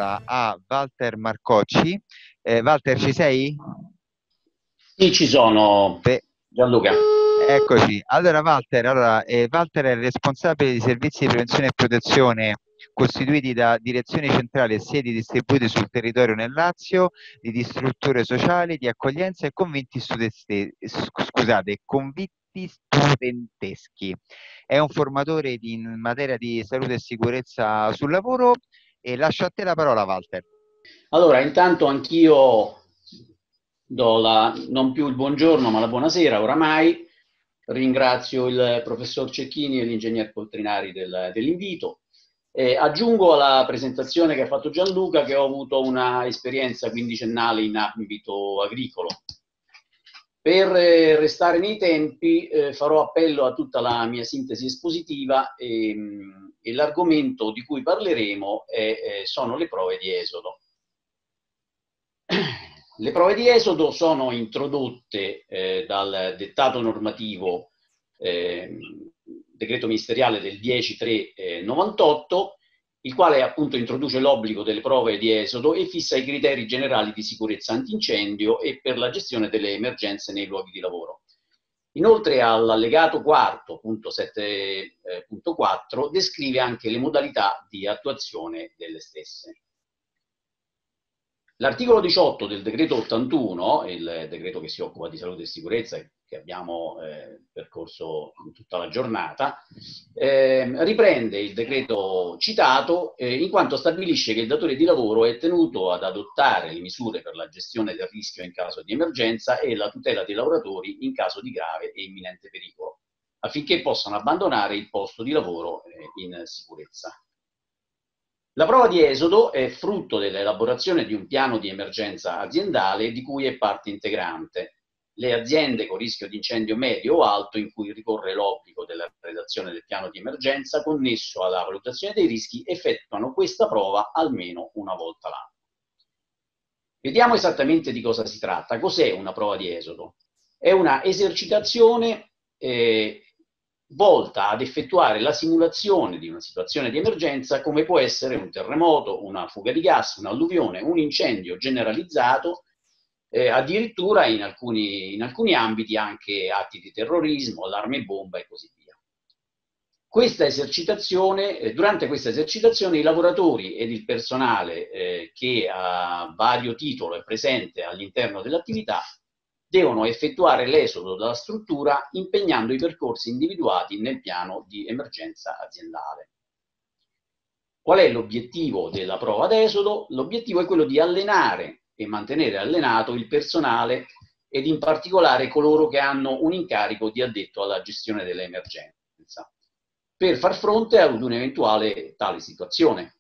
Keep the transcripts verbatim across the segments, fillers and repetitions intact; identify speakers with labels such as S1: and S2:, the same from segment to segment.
S1: parola a Walter Marcocci. Eh, Walter, ci sei?
S2: Sì, ci sono,
S1: Beh,
S2: Gianluca.
S1: eccoci. Allora, Walter, allora, eh, Walter è il responsabile di servizi di prevenzione e protezione costituiti da direzioni centrali e sedi distribuite sul territorio nel Lazio, di strutture sociali, di accoglienza e conventi studeste- scusate, convitti studenteschi. È un formatore di- in materia di salute e sicurezza sul lavoro e lascio a te la parola, Walter.
S2: Allora, intanto anch'io do la, non più il buongiorno, ma la buonasera, oramai. Ringrazio il professor Cecchini e l'ingegner Poltrinari del, dell'invito. Eh, aggiungo alla presentazione che ha fatto Gianluca che ho avuto una esperienza quindicennale in ambito agricolo. Per eh, restare nei tempi eh, farò appello a tutta la mia sintesi espositiva e, e l'argomento di cui parleremo è, eh, sono le prove di esodo. Le prove di esodo sono introdotte eh, dal dettato normativo eh, decreto ministeriale del dieci tre novantotto, il quale appunto introduce l'obbligo delle prove di esodo e fissa i criteri generali di sicurezza antincendio e per la gestione delle emergenze nei luoghi di lavoro. Inoltre all'allegato quarto, punto sette punto quattro, descrive anche le modalità di attuazione delle stesse. L'articolo diciotto del decreto ottantuno, il decreto che si occupa di salute e sicurezza, che abbiamo eh, percorso in tutta la giornata, eh, riprende il decreto citato eh, in quanto stabilisce che il datore di lavoro è tenuto ad adottare le misure per la gestione del rischio in caso di emergenza e la tutela dei lavoratori in caso di grave e imminente pericolo, affinché possano abbandonare il posto di lavoro eh, in sicurezza. La prova di esodo è frutto dell'elaborazione di un piano di emergenza aziendale di cui è parte integrante. Le aziende con rischio di incendio medio o alto, in cui ricorre l'obbligo della redazione del piano di emergenza connesso alla valutazione dei rischi, effettuano questa prova almeno una volta l'anno. Vediamo esattamente di cosa si tratta. Cos'è una prova di esodo? È una esercitazione eh, volta ad effettuare la simulazione di una situazione di emergenza come può essere un terremoto, una fuga di gas, un'alluvione, un incendio generalizzato, eh, addirittura in alcuni, in alcuni ambiti anche atti di terrorismo, allarme bomba e così via. Questa esercitazione, eh, durante questa esercitazione i lavoratori ed il personale eh, che a vario titolo è presente all'interno dell'attività devono effettuare l'esodo dalla struttura impegnando i percorsi individuati nel piano di emergenza aziendale. Qual è l'obiettivo della prova d'esodo? L'obiettivo è quello di allenare e mantenere allenato il personale ed in particolare coloro che hanno un incarico di addetto alla gestione dell'emergenza, per far fronte ad un'eventuale tale situazione.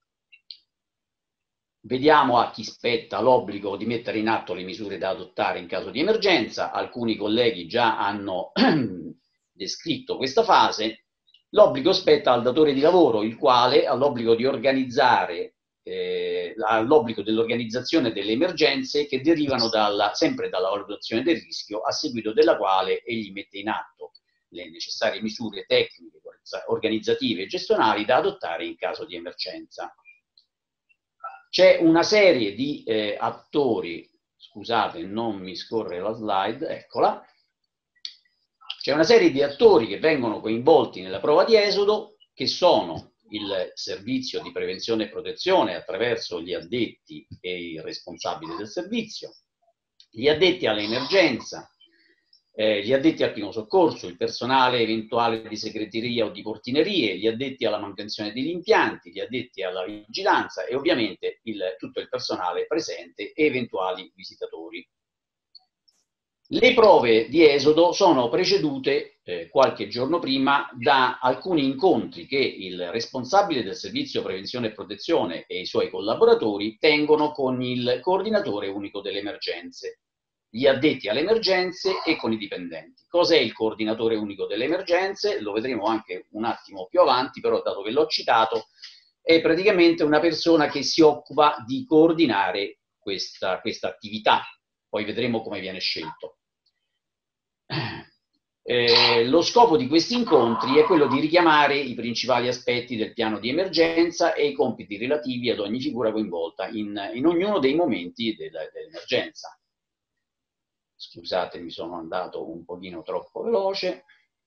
S2: Vediamo a chi spetta l'obbligo di mettere in atto le misure da adottare in caso di emergenza. Alcuni colleghi già hanno descritto questa fase. L'obbligo spetta al datore di lavoro, il quale ha l'obbligo di organizzare, eh, l'obbligo dell'organizzazione delle emergenze che derivano dalla, sempre dalla valutazione del rischio, a seguito della quale egli mette in atto le necessarie misure tecniche, organizzative e gestionali da adottare in caso di emergenza. C'è una serie di eh, attori, scusate, non mi scorre la slide, eccola. C'è una serie di attori che vengono coinvolti nella prova di esodo, che sono il servizio di prevenzione e protezione attraverso gli addetti e i responsabili del servizio, gli addetti all'emergenza, eh, gli addetti al primo soccorso, il personale eventuale di segreteria o di portinerie, gli addetti alla manutenzione degli impianti, gli addetti alla vigilanza e ovviamente il, tutto il personale presente e eventuali visitatori. Le prove di esodo sono precedute eh, qualche giorno prima da alcuni incontri che il responsabile del servizio prevenzione e protezione e i suoi collaboratori tengono con il coordinatore unico delle emergenze, gli addetti alle emergenze e con i dipendenti. Cos'è il coordinatore unico delle emergenze? Lo vedremo anche un attimo più avanti, però dato che l'ho citato, è praticamente una persona che si occupa di coordinare questa, questa attività. Poi vedremo come viene scelto. Eh, lo scopo di questi incontri è quello di richiamare i principali aspetti del piano di emergenza e i compiti relativi ad ogni figura coinvolta in, in ognuno dei momenti dell'emergenza. Scusate, mi sono andato un pochino troppo veloce.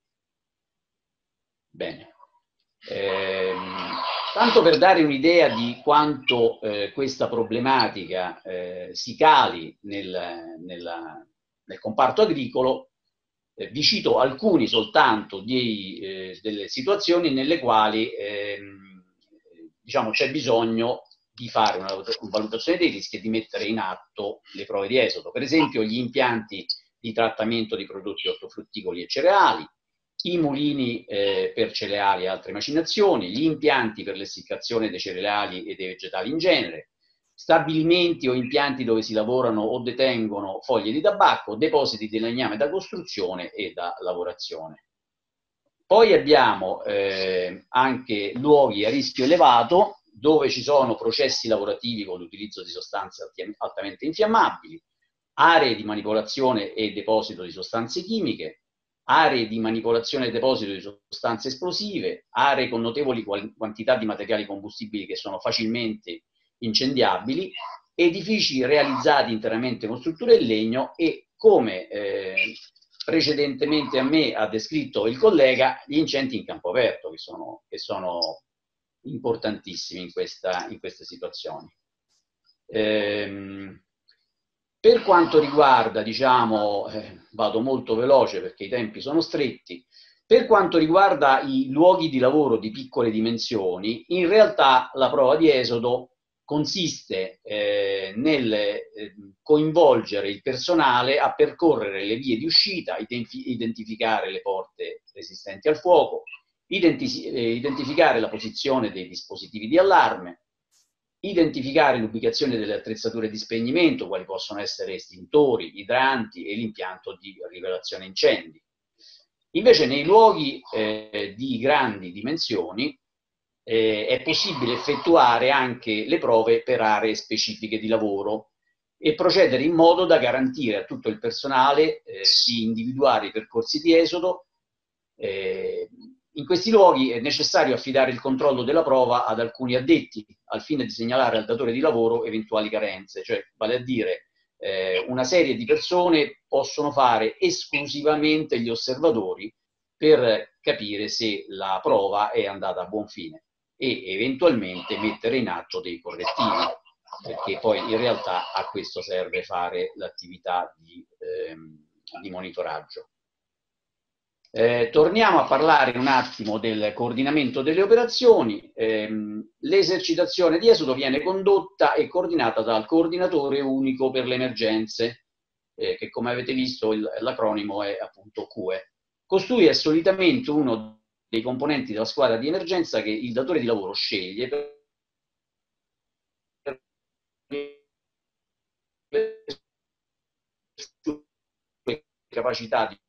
S2: Bene. Eh, tanto per dare un'idea di quanto eh, questa problematica eh, si cali nel, nella, nel comparto agricolo, eh, vi cito alcuni soltanto di, eh, delle situazioni nelle quali ehm, diciamo, c'è bisogno di fare una valutazione dei rischi e di mettere in atto le prove di esodo. Per esempio gli impianti di trattamento di prodotti ortofrutticoli e cereali, i mulini eh, per cereali e altre macinazioni, gli impianti per l'essiccazione dei cereali e dei vegetali in genere, stabilimenti o impianti dove si lavorano o detengono foglie di tabacco, depositi di legname da costruzione e da lavorazione. Poi abbiamo eh, anche luoghi a rischio elevato, dove ci sono processi lavorativi con l'utilizzo di sostanze altamente infiammabili, aree di manipolazione e deposito di sostanze chimiche, aree di manipolazione e deposito di sostanze esplosive, aree con notevoli quantità di materiali combustibili che sono facilmente incendiabili, edifici realizzati interamente con strutture in legno e, come eh, precedentemente a me ha descritto il collega, gli incendi in campo aperto, che sono, che sono importantissimi in, questa, in queste situazioni. Ehm, per quanto riguarda, diciamo, eh, vado molto veloce perché i tempi sono stretti, per quanto riguarda i luoghi di lavoro di piccole dimensioni, in realtà la prova di esodo consiste eh, nel eh, coinvolgere il personale a percorrere le vie di uscita, identif identificare le porte resistenti al fuoco, identi eh, identificare la posizione dei dispositivi di allarme, identificare l'ubicazione delle attrezzature di spegnimento, quali possono essere estintori, idranti e l'impianto di rivelazione incendi. Invece nei luoghi eh, di grandi dimensioni eh, è possibile effettuare anche le prove per aree specifiche di lavoro e procedere in modo da garantire a tutto il personale eh, di individuare i percorsi di esodo. Eh, in questi luoghi è necessario affidare il controllo della prova ad alcuni addetti al fine di segnalare al datore di lavoro eventuali carenze, cioè vale a dire eh, una serie di persone possono fare esclusivamente gli osservatori per capire se la prova è andata a buon fine e eventualmente mettere in atto dei correttivi, perché poi in realtà a questo serve fare l'attività di, ehm, di monitoraggio. Eh, torniamo a parlare un attimo del coordinamento delle operazioni. Eh, l'esercitazione di esodo viene condotta e coordinata dal coordinatore unico per le emergenze, eh, che come avete visto l'acronimo è appunto Q E. Costui è solitamente uno dei componenti della squadra di emergenza che il datore di lavoro sceglie per le sue capacità di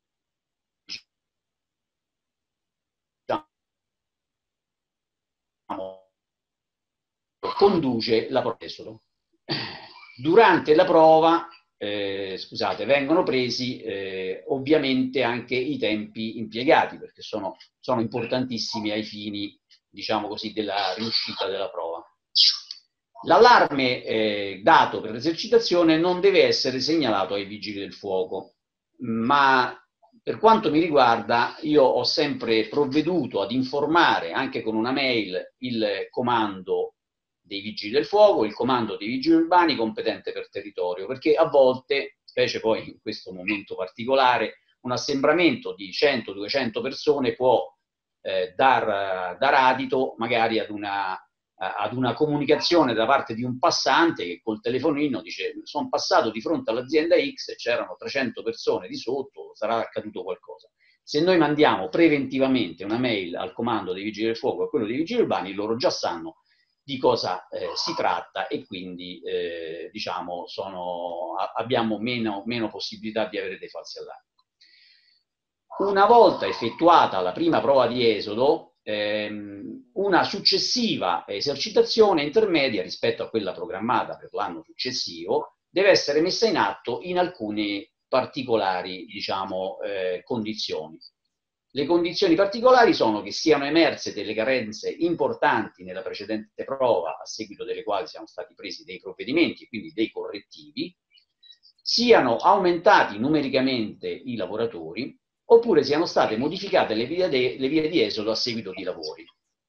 S2: conduce la prova esodo. Durante la prova, eh, scusate, vengono presi eh, ovviamente anche i tempi impiegati, perché sono, sono importantissimi ai fini, diciamo così, della riuscita della prova. L'allarme eh, dato per l'esercitazione non deve essere segnalato ai vigili del fuoco, ma per quanto mi riguarda io ho sempre provveduto ad informare anche con una mail il comando dei vigili del fuoco, il comando dei vigili urbani competente per territorio, perché a volte, specie poi in questo momento particolare, un assembramento di cento duecento persone può eh, dar, dar adito magari ad una, ad una comunicazione da parte di un passante che col telefonino dice: sono passato di fronte all'azienda X e c'erano trecento persone di sotto, sarà accaduto qualcosa. Se noi mandiamo preventivamente una mail al comando dei vigili del fuoco e a quello dei vigili urbani, loro già sanno di cosa eh, si tratta e quindi eh, diciamo sono, abbiamo meno, meno possibilità di avere dei falsi allarmi. Una volta effettuata la prima prova di esodo, ehm, una successiva esercitazione intermedia rispetto a quella programmata per l'anno successivo deve essere messa in atto in alcuni particolari, diciamo, eh, condizioni. Le condizioni particolari sono che siano emerse delle carenze importanti nella precedente prova, a seguito delle quali siano stati presi dei provvedimenti, quindi dei correttivi, siano aumentati numericamente i lavoratori, oppure siano state modificate le vie, de, le vie di esodo a seguito di lavori.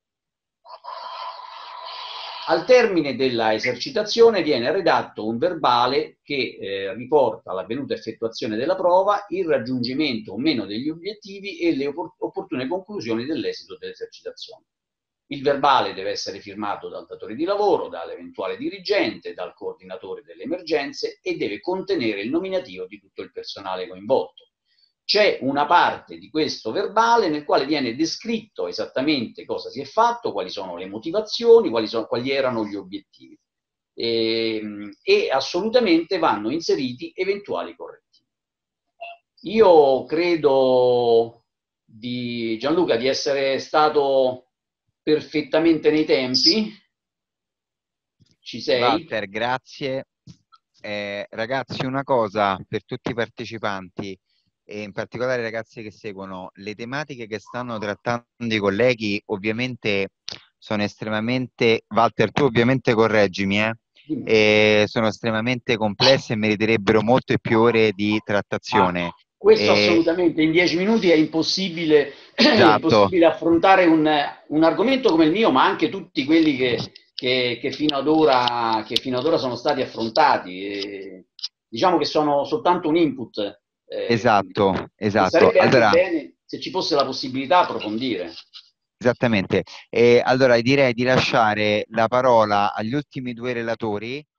S2: Al termine della esercitazione viene redatto un verbale che eh, riporta l'avvenuta effettuazione della prova, il raggiungimento o meno degli obiettivi e le opportune conclusioni dell'esito dell'esercitazione. Il verbale deve essere firmato dal datore di lavoro, dall'eventuale dirigente, dal coordinatore delle emergenze e deve contenere il nominativo di tutto il personale coinvolto. C'è una parte di questo verbale nel quale viene descritto esattamente cosa si è fatto, quali sono le motivazioni, quali, sono, quali erano gli obiettivi. E, e assolutamente vanno inseriti eventuali correttivi. Io credo, di Gianluca, di essere stato perfettamente nei tempi. Ci sei?
S1: Walter, grazie. Eh, ragazzi, una cosa per tutti i partecipanti, e in particolare i ragazzi che seguono, le tematiche che stanno trattando i colleghi ovviamente sono estremamente, Walter, tu ovviamente correggimi, eh, eh, sono estremamente complesse e meriterebbero molte più ore di trattazione.
S2: Ah, questo
S1: eh,
S2: assolutamente, in dieci minuti è impossibile,
S1: esatto.
S2: è impossibile affrontare un, un argomento come il mio, ma anche tutti quelli che, che, che, fino ad ora, che fino ad ora sono stati affrontati. E, diciamo che sono soltanto un input. Eh,
S1: esatto, esatto.
S2: Sarebbe anche
S1: allora,
S2: bene se ci fosse la possibilità di approfondire.
S1: Esattamente. E allora direi di lasciare la parola agli ultimi due relatori